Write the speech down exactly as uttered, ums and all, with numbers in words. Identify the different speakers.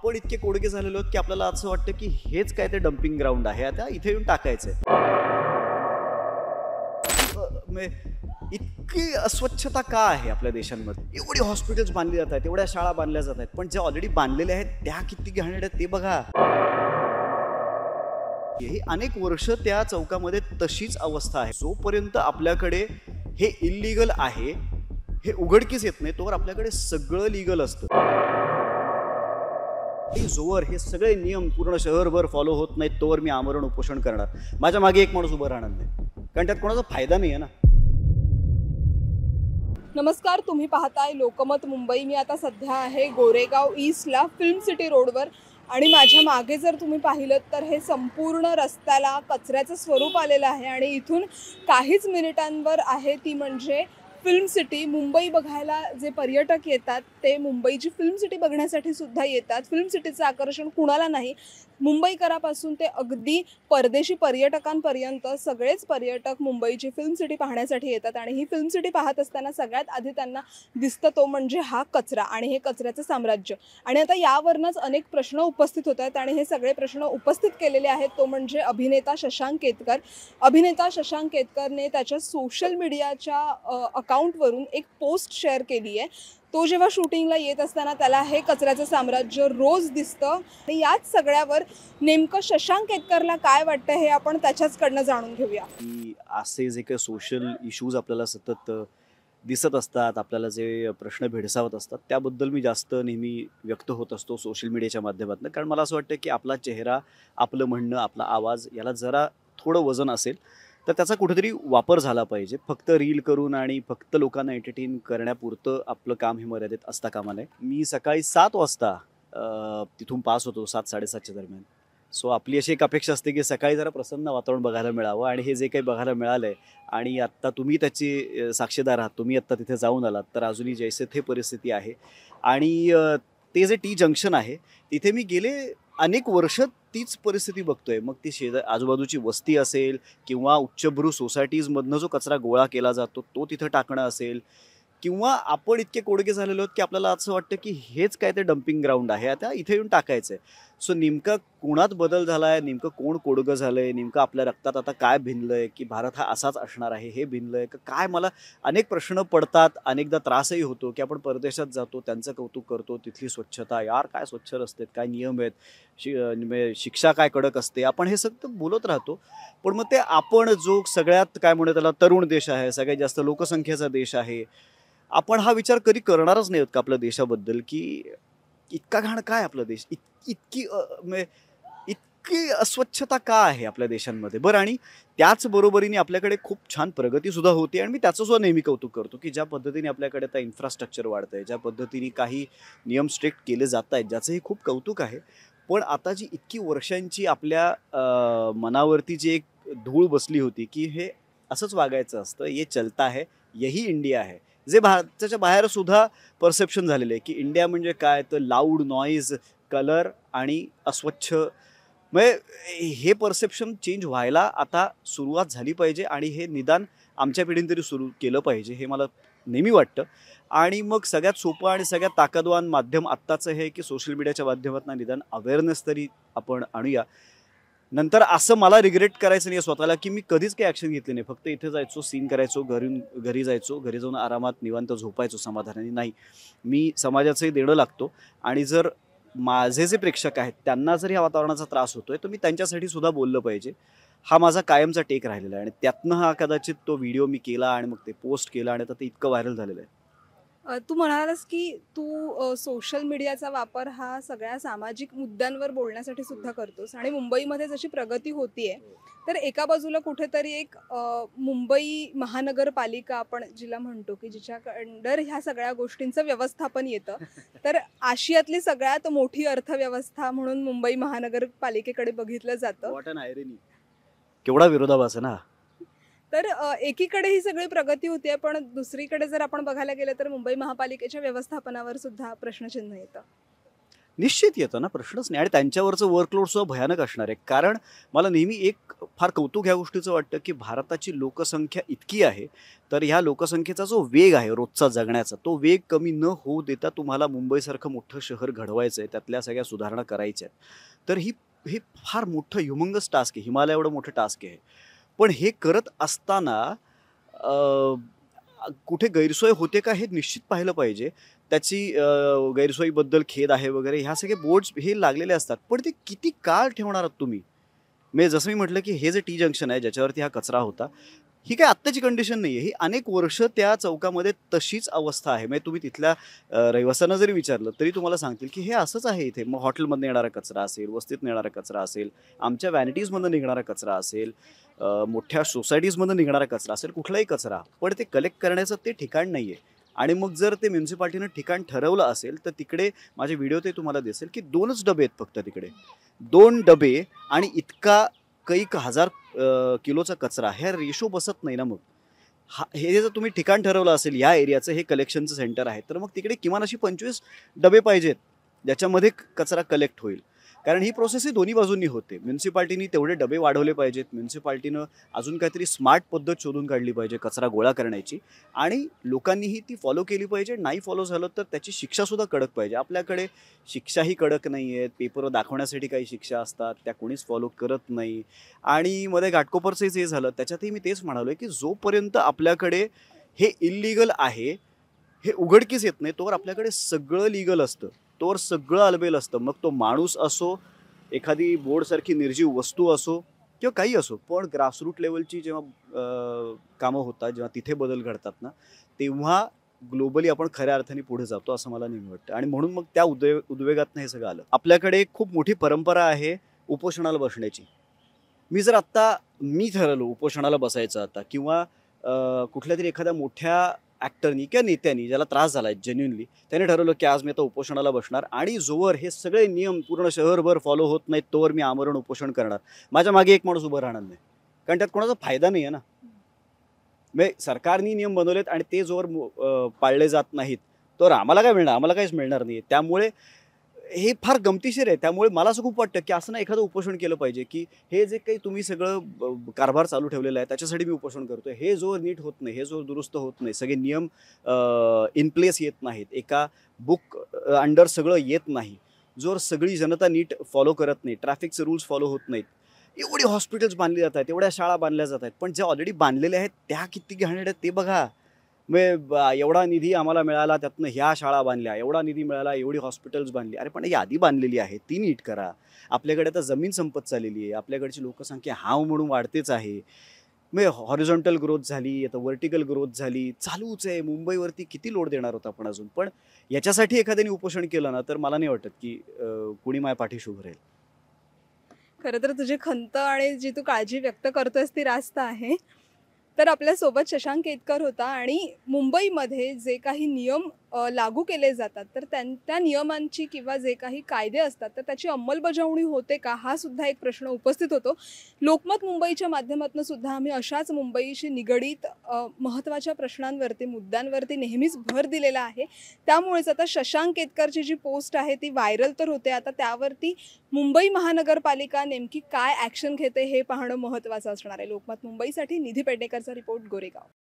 Speaker 1: आपण इतके कोडके झालेलो आहोत की आपल्याला असं वाटतं की हेच काय ते डम्पिंग ग्राउंड आहे, आता इथे येऊन टाकायचंय. इतकी अस्वच्छता का आहे आपल्या देशांमध्ये? एवढी हॉस्पिटल्स बांधली जात आहेत, एवढ्या शाळा बांधल्या जात आहेत, पण जे ऑलरेडी बांधलेले आहेत त्या किती घाणेरड्या आहेत ते बघा. ही अनेक वर्ष त्या चौकामध्ये तशीच अवस्था आहे. जोपर्यंत आपल्याकडे हे इल्लीगल आहे, हे उघडकीस येत नाही, तोवर आपल्याकडे सगळं लीगल असतं. जोवर हे सगळे नियम पूर्ण शहरभर फॉलो होत नाहीत तोवर मी आमरण उपोषण करणार. माझ्या मागे एक माणूस उभं राहणार नाही, कारण त्यात कोणाचा फायदा नाही आहे ना.
Speaker 2: नमस्कार, तुम्ही पाहताय लोकमत मुंबई. मी आता सध्या आहे गोरेगाव ईस्टला फिल्म सिटी रोडवर आणि माझ्या मागे जर तुम्ही पाहिलं तर हे संपूर्ण रस्त्याला कचऱ्याचं स्वरूप आलेलं आहे आणि इथून काहीच मिनिटांवर आहे ती म्हणजे फिल्म सिटी. मुंबई बघायला जे पर्यटक येतात ते मुंबईची फिल्म सिटी बघण्यासाठी सुद्धा येतात. फिल्म सिटीचं आकर्षण कुणाला नाही, मुंबईकरापासून ते अगदी परदेशी पर्यटकांपर्यंत सगळेच पर्यटक मुंबईची फिल्म सिटी पाहण्यासाठी येतात. आणि ही फिल्म सिटी पाहत असताना सगळ्यात आधी त्यांना दिसतं तो म्हणजे हा कचरा आणि हे कचऱ्याचं साम्राज्य. आणि आता यावरनंच अनेक प्रश्न उपस्थित होत आहेत आणि हे सगळे प्रश्न उपस्थित केलेले आहेत तो म्हणजे अभिनेता शशांक केतकर. अभिनेता शशांक केतकरने त्याच्या सोशल मीडियाच्या अकाउंटवरून एक पोस्ट शेअर केली आहे. तो जेव्हा शूटिंगला येत असताना त्याला हे कचऱ्याचं साम्राज्य रोज दिसतं आणि याच सगळ्यावर नेमकं शशांक केतकरला काय वाटतं हे आपण त्याच्याचकडनं जाणून घेऊया.
Speaker 1: की असे जे काही सोशल इश्यूज आपल्याला सतत दिसत असतात, आपल्याला जे प्रश्न भेडसावत असतात, त्याबद्दल मी जास्त नेहमी व्यक्त होत असतो सोशल मीडियाच्या माध्यमातून. कारण मला असं वाटतं की आपला चेहरा, आपलं म्हणणं, आपला आवाज याला जरा थोडं वजन असेल तर त्याचा कुठेतरी वापर झाला पाहिजे. फक्त रील करून आणि फक्त लोकांना एंटरटेन करण्यापुरतं आपलं काम हे मर्यादित असता कामा नये. मी सकाळी सात वाजता तिथून पास होतो, सात साडेसातच्या दरम्यान. सो आपली अशी एक अपेक्षा असते की सकाळी जरा प्रसन्न वातावरण बघायला मिळावं आणि हे जे काही बघायला मिळालं आहे आणि आत्ता तुम्ही त्याची साक्षीदार आहात, तुम्ही आत्ता तिथे जाऊन आलात, तर अजूनही जैसे थे परिस्थिती आहे. आणि ते जे टी जंक्शन आहे तिथे मी गेले अनेक वर्ष तीच परिस्थिती बघतोय. मग ती शेजा आजूबाजूची वस्ती असेल किंवा उच्चभ्रू सोसायटीजमधनं जो कचरा गोळा केला जातो तो तिथं टाकणं असेल, किंवा आपण इतके कोडके झालेलो आहोत की आपल्याला असं वाटतं की हेच काय ते डम्पिंग ग्राउंड आहे, आता इथे येऊन टाकायचं आहे. सो नेमका कोणात बदल झाला आहे, नेमकं कोण कोडकं झालं आहे, नेमकं आपल्या रक्तात आता काय भिनलं आहे की भारत हा असाच असणार आहे हे भिनलं आहे का काय? मला अनेक प्रश्न पडतात. अनेकदा त्रासही होतो की आपण परदेशात जातो, त्यांचं कौतुक करतो, तिथली स्वच्छता, यार काय स्वच्छ रस्ते, काय नियम आहेत, शि शिक्षा काय कडक असते, आपण हे सगळं बोलत राहतो. पण मग ते आपण जो सगळ्यात काय म्हणू त्याला तरुण देश आहे, सगळ्यात जास्त लोकसंख्येचा देश आहे, आपण हा विचार कधी करणारच नाही का आपल्या देशाबद्दल की इतका घाण काय आपला देश, इत इतकी इतकी अस्वच्छता का आहे आपल्या देशांमध्ये. बरं, आणि त्याच बरोबरीने आपल्याकडे खूप छान प्रगतीसुद्धा होते आणि मी त्याचं सुद्धा नेहमी कौतुक करतो की ज्या पद्धतीने आपल्याकडे आता इन्फ्रास्ट्रक्चर वाढतं आहे, ज्या पद्धतीने काही नियम स्ट्रिक्ट केले जात आहेत, ज्याचंही खूप कौतुक आहे. पण आता जी इतकी वर्षांची आपल्या मनावरती जी एक धूळ बसली होती की हे असंच वागायचं असतं, ये चलता है, यही इंडिया है, जे भारताच्या बाहेर सुद्धा परसेप्शन झालेलं आहे की इंडिया म्हणजे काय तर लाऊड, नॉईज, कलर आणि अस्वच्छ. म्हणजे हे परसेप्शन चेंज व्हायला आता सुरुवात झाली पाहिजे आणि हे निदान आमच्या पिढीने तरी सुरू केलं पाहिजे, हे मला नेहमी वाटतं. आणि मग सगळ्यात सोपं आणि सगळ्यात ताकदवान माध्यम आत्ताचं हे की सोशल मीडियाच्या माध्यमातून निदान अवेअरनेस तरी आपण आणूया. नंतर असं मला रिग्रेट करायचं नाही स्वतःला की मी कधीच काही ॲक्शन घेतली नाही. फक्त इथे जायचो, सीन करायचो, घरून घरी जायचो, घरी जाऊन आरामात निवांत झोपायचो समाधानाने. नाही, मी समाजाचंही देणं लागतो आणि जर माझे जे प्रेक्षक आहेत त्यांना जर या वातावरणाचा त्रास होतोय तर मी त्यांच्यासाठी सुद्धा बोललं पाहिजे, हा माझा कायमचा टेक राहिलेला आहे. आणि त्यातनं हा कदाचित तो व्हिडिओ मी केला आणि मग ते पोस्ट केला आणि आता ते इतकं व्हायरल झालेलं आहे.
Speaker 2: तू म्हणालास की तू सोशल मीडियाचा वापर हा सगळ्या सामाजिक मुद्द्यांवर बोलण्यासाठी सुद्धा करतोस आणि मुंबईमध्ये जशी प्रगती होतीये तर एका बाजूला कुठेतरी एक मुंबई महानगरपालिका आपण जिला म्हणतो की जिच्या अंडर ह्या सगळ्या गोष्टींचं व्यवस्थापन येतं, तर आशियातली सगळ्यात मोठी अर्थव्यवस्था म्हणून मुंबई महानगरपालिकेकडे बघितलं जातं.
Speaker 1: व्हॉट एन आयरनी, केवढा विरोधाभास आहे ना.
Speaker 2: तर एकीकडे ही सगळी प्रगती होते पण दुसरीकडे जर आपण बघायला गेलं तर मुंबई महापालिकेच्या व्यवस्थापनावर सुद्धा प्रश्नचिन्ह येतं.
Speaker 1: निश्चित येतं ना, प्रश्नच नाही आणि त्यांच्यावरचं वर्कलोड सुद्धा भयानक असणार आहे. कारण मला नेहमी एक फार कौतुक ह्या गोष्टीचं वाटतं, की भारताची लोकसंख्या इतकी आहे, तर ह्या लोकसंख्येचा जो वेग आहे रोजचा जगण्याचा, तो वेग कमी न होऊ देता तुम्हाला मुंबईसारखं मोठं शहर घडवायचं आहे, त्यातल्या सगळ्या सुधारणा करायच्या आहेत. तर ही हे फार मोठं ह्युमंगस टास्क आहे, हिमालय एवढं मोठं टास्क आहे. पण हे करत असताना अ, कुठे गैरसोय होते का हे निश्चित पाहिलं पाहिजे. त्याची अ, गैरसोयीबद्दल खेद आहे वगैरे ह्या सगळे बोर्ड्स हे लागलेले असतात. पण ते किती काळ ठेवणार आहात तुम्ही? म्हणजे जसं मी म्हटलं, की हे जे टी जंक्शन आहे ज्याच्यावरती हा कचरा होता, ही काही आत्ताची कंडिशन नाहीये. ही अनेक वर्ष त्या चौकामध्ये तशीच अवस्था आहे. म्हणजे तुम्ही तिथल्या अ, रहिवाशांना जरी विचारलं, तरी तुम्हाला सांगतील, की हे असंच आहे इथे. मग हॉटेलमधनं येणारा कचरा असेल, वस्तीतनं येणारा कचरा असेल, आमच्या व्हॅनिटीजमधनं निघणारा कचरा असेल, अ, मोठ्या सोसायटीजमधनं निघणारा कचरा असेल, कुठलाही कचरा. पण ते कलेक्ट करण्याचं ते ठिकाण नाहीये. आणि मग जर ते म्युन्सिपाल्टीनं ठिकाण ठरवलं असेल, तर तिकडे माझे व्हिडिओ ते तुम्हाला दिसेल, की दोनच डबे आहेत फक्त तिकडे. दोन डबे आणि इतका कैक हजार अ, किलोचा कचरा. ह्या रेशो बसत नाही ना मग. हा हे जर तुम्ही ठिकाण ठरवलं असेल, या एरियाचं हे कलेक्शनचं सेंटर आहे, तर मग तिकडे किमान अशी पंचवीस डबे पाहिजेत, ज्याच्यामध्ये क कचरा कलेक्ट होईल. कारण ही प्रोसेस ही दोन्ही बाजूंनी होते. म्युन्सिपाल्टीनी तेवढे डबे वाढवले पाहिजेत. म्युन्सिपाल्टीनं अजून काहीतरी स्मार्ट पद्धत शोधून काढली पाहिजे कचरा गोळा करण्याची आणि लोकांनीही ती फॉलो केली पाहिजे. नाही फॉलो झालं तर त्याची शिक्षासुद्धा कडक पाहिजे. आपल्याकडे शिक्षाही कडक नाही आहेत. पेपरवर दाखवण्यासाठी काही शिक्षा असतात, त्या कोणीच फॉलो करत नाही. आणि मध्ये घाटकोपरचं जे झालं त्याच्यातही मी तेच म्हणालो, की जोपर्यंत आपल्याकडे हे इल्लीगल आहे, हे उघडकीस येत नाही, तोवर आपल्याकडे सगळं लीगल असतं. तोवर सगळं अलबेल असतं. मग तो माणूस असो, एखादी बोर्डसारखी निर्जीव वस्तू असो किंवा काही असो. पण ग्रासरूट लेव्हलची जेव्हा अ, कामं होतात, जेव्हा तिथे बदल घडतात ना, तेव्हा ग्लोबली आपण खऱ्या अर्थाने पुढे जातो असं मला नेहमी वाटतं. आणि म्हणून मग त्या उद्वे उद्वेगातनं हे सगळं आलं. आपल्याकडे एक खूप मोठी परंपरा आहे उपोषणाला बसण्याची. मी जर आत्ता मी ठरवलं उपोषणाला बसायचं आता किंवा अ, कुठल्यातरी एखाद्या मोठ्या ॲक्टरनी किंवा नेत्यानी ज्याला त्रास झाला आहे जेन्युइनली, त्याने ठरवलं की आज मी आता उपोषणाला बसणार आणि जोवर हे सगळे नियम पूर्ण शहरभर फॉलो होत नाहीत, तोवर मी आमरण उपोषण करणार. माझ्या मागे एक माणूस उभा राहणार नाही. कारण त्यात कोणाचा फायदा नाही आहे ना. म्हणजे सरकारनी नियम बनवलेत आणि ते जोवर मो अ, पाळले जात नाहीत, तर आम्हाला काय मिळणार? आम्हाला काहीच मिळणार नाही. त्यामुळे हे फार गमतीशीर आहे. त्यामुळे मला असं खूप वाटतं, की असं ना एखादं उपोषण केलं पाहिजे, की हे जे काही तुम्ही सगळं ब ब- कारभार चालू ठेवलेला आहे, त्याच्यासाठी मी उपोषण करतोय. हे जोवर नीट होत नाही, हे जोवर दुरुस्त होत नाही, सगळे नियम इन प्लेस येत नाहीत, एका बुक अंडर सगळं येत नाही, जोवर सगळी जनता नीट फॉलो करत नाही, ट्रॅफिकचे रूल्स फॉलो होत नाहीत. एवढी हॉस्पिटल्स बांधली जात आहेत, एवढ्या शाळा बांधल्या जात आहेत, पण ज्या ऑलरेडी बांधलेल्या आहेत, त्या किती घाणेरड्या आहेत ते बघा. म्हणजे ब एवढा निधी आम्हाला मिळाला, त्यातनं ह्या शाळा बांधल्या, एवढा निधी मिळाला, एवढी हॉस्पिटल्स बांधली. अरे पण ही आधी बांधलेली आहे, ती नीट करा. आपल्याकडे आता जमीन संपत चाललेली आहे. आपल्याकडची लोकसंख्या हाव म्हणून वाढतेच आहे. म्हणजे हॉरिझॉन्टल ग्रोथ झाली, आता व्हर्टिकल ग्रोथ झाली. चालूच आहे. मुंबईवरती किती लोड देणार होता आपण अजून. पण याच्यासाठी एखाद्याने उपोषण केलं ना, तर मला नाही वाटत, की अ, कुणी माझ्या पाठीशी उभं राहील.
Speaker 2: खरं तर तुझी खंत आणि जी तू काळजी व्यक्त करतोयस ती रास्त आहे. तर आपल्यासोबत शशांक केतकर होता आणि मुंबईमध्ये जे काही नियम अ, लागू केले जातात तर त्यां त्या नियमांची किंवा जे काही कायदे असतात तर त्याची अंमलबजावणी होते का हा सुद्धा एक प्रश्न उपस्थित होतो. लोकमत मुंबईच्या माध्यमातून सुद्धा आम्ही अशाच मुंबईशी निगडीत अ, महत्त्वाच्या प्रश्नांवरती मुद्द्यांवरती नेहमीच भर दिलेला आहे. त्यामुळेच आता शशांक केतकरची जी पोस्ट आहे ती व्हायरल तर होते. आता त्यावरती मुंबई महानगरपालिका नेमकी काय ॲक्शन घेते हे पाहणं महत्त्वाचं असणार आहे. लोकमत मुंबईसाठी निधी पेडणेकरचा रिपोर्ट, गोरेगाव.